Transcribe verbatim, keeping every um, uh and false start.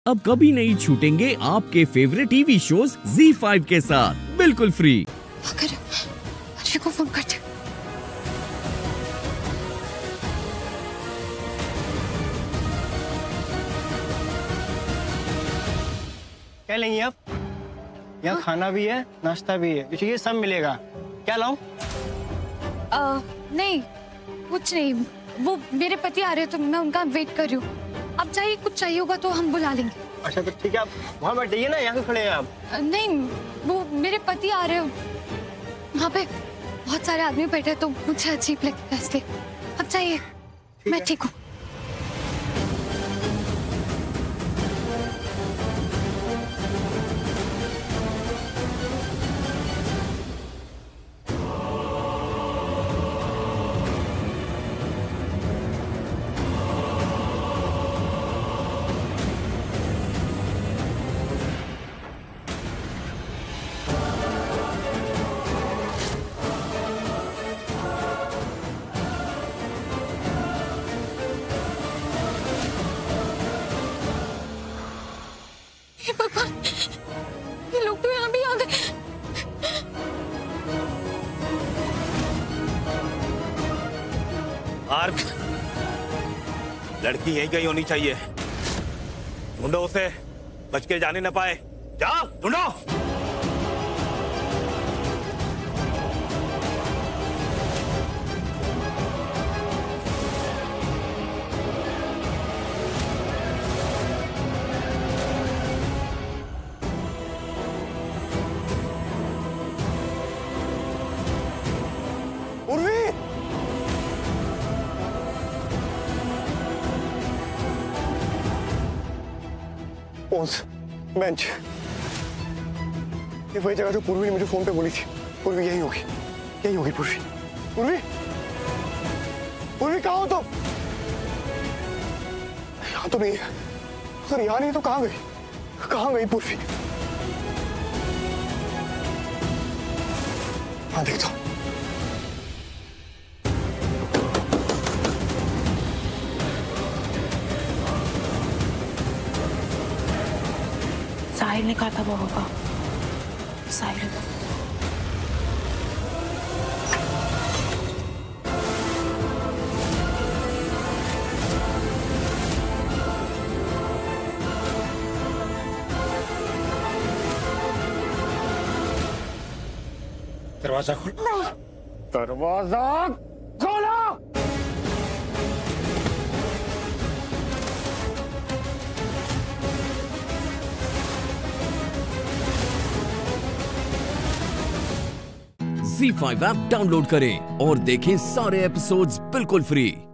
अब कभी नहीं छूटेंगे आपके favourite TV shows Zee five के साथ बिल्कुल फ्री। अगर अर्शी को फोन करते। क्या लेंगी आप? यहाँ हाँ? खाना भी है, नाश्ता भी है, ये सब मिलेगा। क्या लाऊं? नहीं कुछ नहीं, वो मेरे पति आ रहे हैं तो मैं उनका वेट कर रही हूँ। अब चाहिए कुछ चाहिए होगा तो हम बुला लेंगे। अच्छा तो ठीक है, आप वहाँ बैठ जाइए ना, यहाँ क्यों खड़े हैं आप? नहीं वो मेरे पति आ रहे हैं, वहाँ पे बहुत सारे आदमी बैठे हैं तो मुझे अजीब लगता है इसलिए। अब चाहिए, मैं ठीक हूँ। भगवान, ये लोग तो यहाँ भी आ गए। आर्क, लड़की यहीं कहीं होनी चाहिए। ढूंढो उसे, बच के जाने न पाए। जाओ ढूंढो। बेंच, ये वही जगह जो पूर्वी ने मुझे फोन पे बोली थी। पूर्वी यही होगी, यही होगी पूर्वी। पूर्वी, पूर्वी कहाँ हो तुम? यहाँ तो नहीं है। अगर यहाँ नहीं तो कहाँ गई? कहाँ गई पूर्वी? हाँ देखता हूँ। साहिल ने कहा था वो होगा। साहिल दरवाजा खोल। दरवाजा खोलो। ज़ी फाइव ऐप डाउनलोड करें और देखें सारे एपिसोड्स बिल्कुल फ्री।